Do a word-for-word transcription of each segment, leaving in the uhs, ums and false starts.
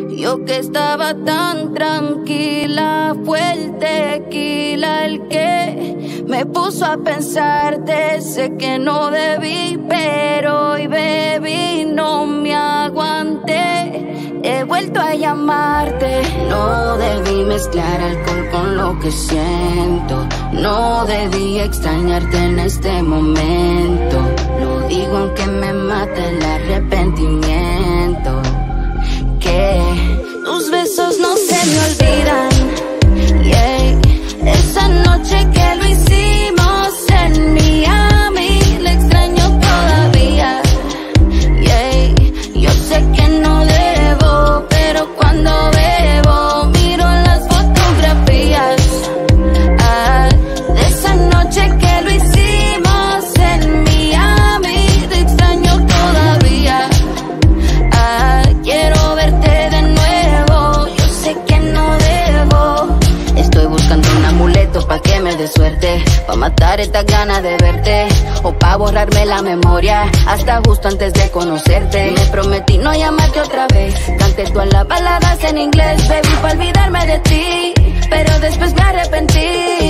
Yo que estaba tan tranquila, fue el tequila el que me puso a pensarte. Sé que no debí, pero hoy bebí, no me aguanté. He vuelto a llamarte. No debí mezclar alcohol con lo que siento. No debí extrañarte en este momento. Lo digo aunque me mate el arrepentimiento. Que tus besos no se me olvidan. Yeah. Esa noche que lo hicimos en Miami, le extraño todavía. Yeah. Yo sé que no debo, pero cuando bebo miro las fotografías. Ah, de esa noche que lo hicimos en Miami, te extraño todavía. Ah, quiero verte de nuevo, yo sé que no debo. Estoy buscando un amuleto pa' que me dé suerte, pa' matar estas ganas de verte, o pa' borrarme la memoria hasta justo antes de conocerte. Me prometí no llamarte otra vez, canté todas las baladas en inglés, baby, pa' olvidarme de ti, pero después me arrepentí.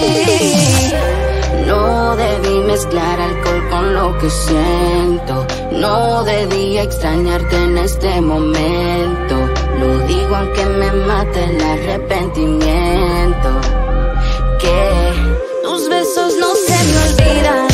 No debí mezclar alcohol con lo que siento. No debí extrañarte en este momento. Lo digo aunque me mate el arrepentimiento. Que tus besos no se me olvidan.